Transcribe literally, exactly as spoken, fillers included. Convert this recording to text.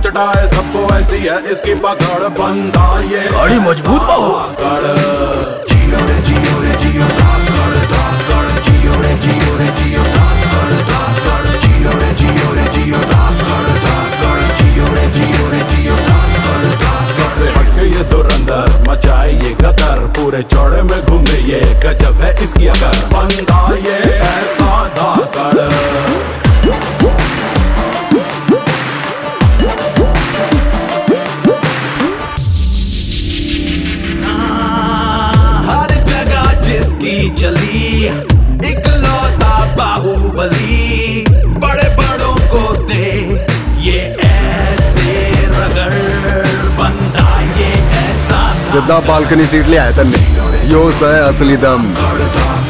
घुसटा है सबको ऐसी है इसकी पकड़ बंदा ये गाड़ी मजबूत हो। जियो रे जियो रे जियो धाकड़ धाकड़ जियो रे जियो रे जियो धाकड़ धाकड़ जियो रे जियो रे जियो धाकड़ धाकड़ जियो रे जियो रे जियो धाकड़ धाकड़। सबसे हटके ये धुरंधर मचाए ये गदर पूरे चौड़े में घूमे ये गजब है इसकी अगर बंदा ये ऐसा धाकड़। चली इकलौता बाहुबली बड़े बड़ों को दे ये ऐसे रगड़ बंदा ये ऐसा सीधा बालकनी सीट ले आया तन्ने यो है असली दम।